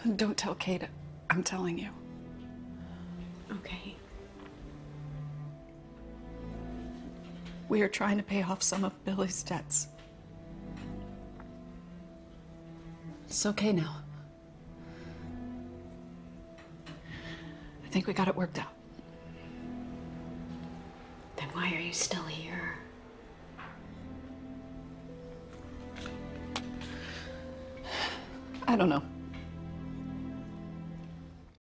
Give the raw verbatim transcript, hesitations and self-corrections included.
Don't tell Kate. I'm telling you. Okay. We are trying to pay off some of Billy's debts. It's okay now. I think we got it worked out. Then why are you still here? I don't know.